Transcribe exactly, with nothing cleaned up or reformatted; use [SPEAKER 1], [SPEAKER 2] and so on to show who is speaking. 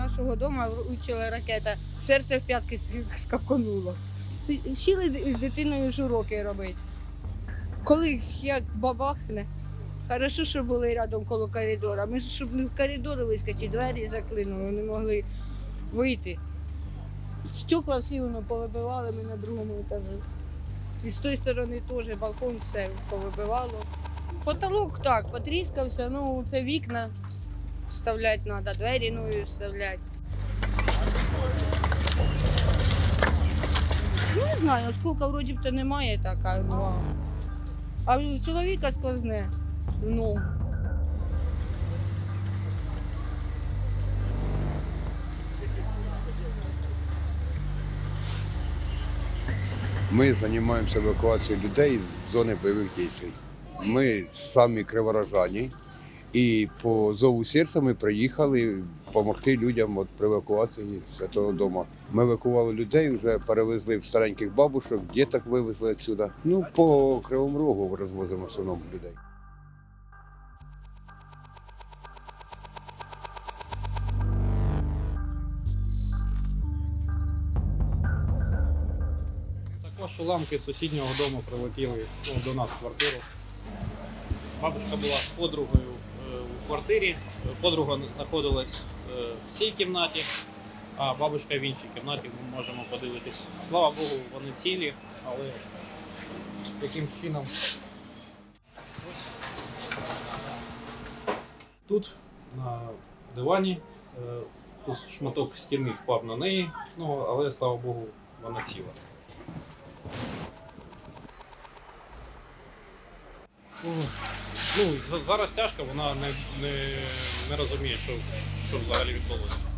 [SPEAKER 1] нашого дому влучила ракета. Серце в п'ятки скаконуло. Сіли з дитиною ж уроки робити. Коли як бабахне, хорошо, що були рядом коло коридора. Ми ж, щоб не в коридор вискочити, двері заклинули, не могли вийти. Стекла всі воно повибивали, ми на другому етажі. І з тої сторони теж балкон все повибивало. Потолок так, потріскався, ну це вікна вставляти треба, двері нові вставляти. Ну, не знаю, оскільки вроді б то немає така, ну, а в чоловіка сквозне, ну.
[SPEAKER 2] Ми займаємося евакуацією людей з зони бойових дій. Ми самі криворожані і по зову серця ми приїхали допомогти людям от при евакуації Святого Дому. Ми евакували людей, вже перевезли в стареньких бабушок, діток вивезли відсюди. Ну, по Кривому Рогу розвозимо в основному людей.
[SPEAKER 3] Також уламки з сусіднього дому прилетіли ну, до нас в квартиру. Бабушка була з подругою е, у квартирі, подруга знаходилась е, в цій кімнаті, а бабушка в іншій кімнаті, ми можемо подивитись. Слава Богу, вони цілі, але яким чином. Тут на дивані е, шматок стіни впав на неї, ну, але слава Богу, вона ціла. Ну, зараз тяжко, вона не, не, не розуміє, що, що взагалі відбулося.